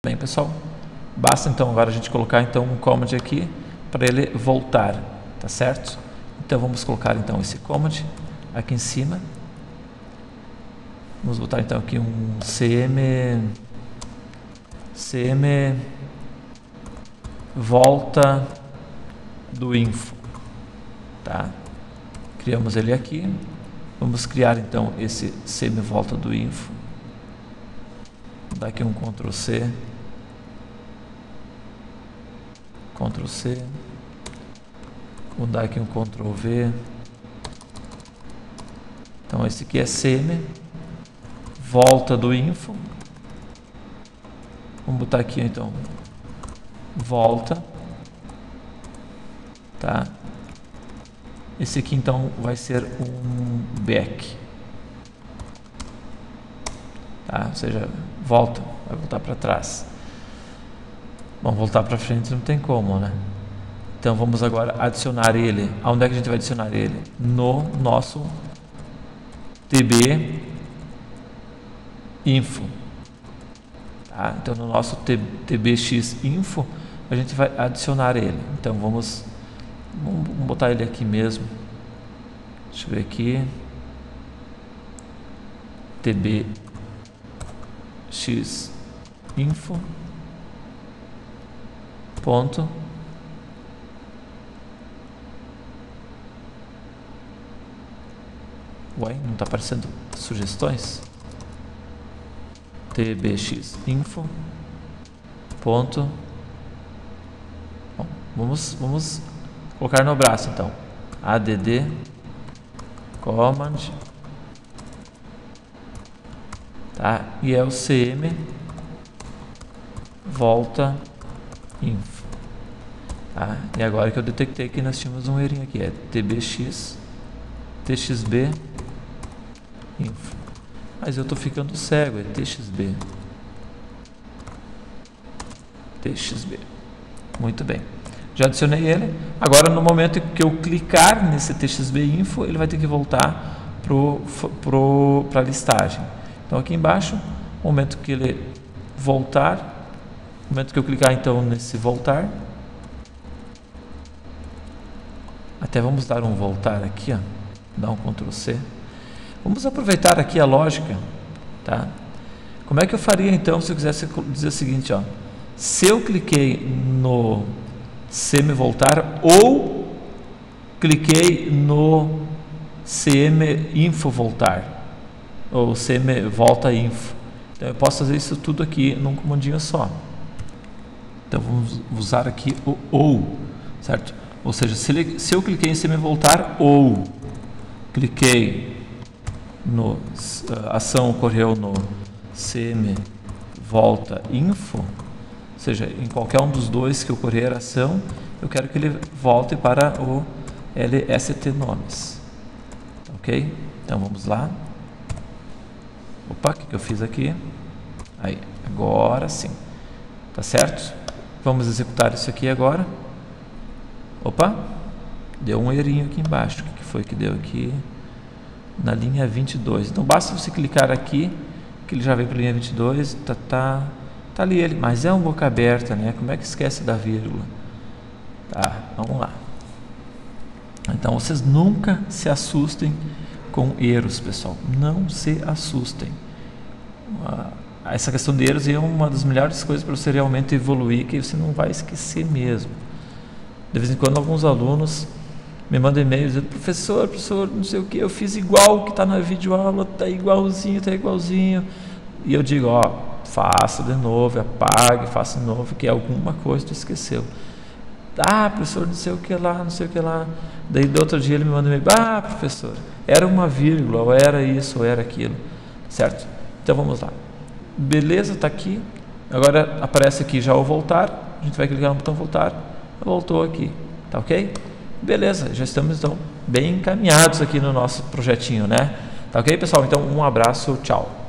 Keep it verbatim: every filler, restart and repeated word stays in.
Bem, pessoal, basta então agora a gente colocar então um command aqui para ele voltar, tá certo? Então vamos colocar então esse command aqui em cima. Vamos botar então aqui um cm cm volta do info, tá? Criamos ele aqui. Vamos criar então esse cm volta do info. Vou dar aqui um Ctrl C, Ctrl C, vou dar aqui um Ctrl V. Então esse aqui é cm volta do info. Vamos botar aqui então volta, tá? Esse aqui então vai ser um back, tá? Ou seja, volta, vai voltar para trás. Bom, voltar para frente não tem como, né? Então vamos agora adicionar ele. Aonde é que a gente vai adicionar ele? No nosso tb info, tá? Então no nosso tbx info a gente vai adicionar ele. Então vamos, vamos botar ele aqui mesmo. Deixa eu ver aqui. tbx info ponto Ué, não está aparecendo sugestões? tbx info ponto Bom, vamos vamos colocar no braço então add command, tá? E é o cm volta info, tá? E agora que eu detectei que nós tínhamos um errinho aqui, é tbx txb info, mas eu tô ficando cego, é txb txb. Muito bem, já adicionei ele. Agora no momento que eu clicar nesse txb info, ele vai ter que voltar pro, pro, para a listagem. Então aqui embaixo, no momento que ele voltar, no momento que eu clicar então nesse voltar, até vamos dar um voltar aqui, ó, dar um Ctrl C. Vamos aproveitar aqui a lógica, tá? Como é que eu faria então se eu quisesse dizer o seguinte, ó, se eu cliquei no cm voltar ou cliquei no cm info voltar ou cm volta info, então eu posso fazer isso tudo aqui num comandinho só. Então vamos usar aqui o ou, certo? Ou seja, se, ele, se eu cliquei em cm voltar ou cliquei no a ação ocorreu no cm volta info, ou seja, em qualquer um dos dois que ocorrer a ação, eu quero que ele volte para o lst nomes, ok? Então vamos lá. Opa, o que, que eu fiz aqui? Aí, agora sim, tá certo? Vamos executar isso aqui agora. Opa, deu um errinho aqui embaixo. O que, que foi que deu aqui? Na linha vinte e dois. Então basta você clicar aqui, que ele já veio para a linha vinte e dois, tá, tá, tá ali ele, mas é um boca aberta, né? Como é que esquece da vírgula? Tá, vamos lá. Então vocês nunca se assustem com erros, pessoal. Não se assustem. Essa questão de erros é uma das melhores coisas para você realmente evoluir, que você não vai esquecer mesmo. De vez em quando alguns alunos me mandam e-mails dizendo, professor, professor, não sei o que, eu fiz igual o que está na videoaula, está igualzinho, está igualzinho. E eu digo, ó, faça de novo, apague, faça de novo, que alguma coisa tu esqueceu. Ah, professor, não sei o que lá, não sei o que lá. Daí do outro dia ele me manda um e-mail, ah, professor, era uma vírgula, ou era isso, ou era aquilo, certo? Então vamos lá. Beleza, está aqui. Agora aparece aqui já o voltar, a gente vai clicar no botão voltar, voltou aqui, tá ok? Beleza, já estamos então bem encaminhados aqui no nosso projetinho, né? Tá ok, pessoal? Então um abraço, tchau.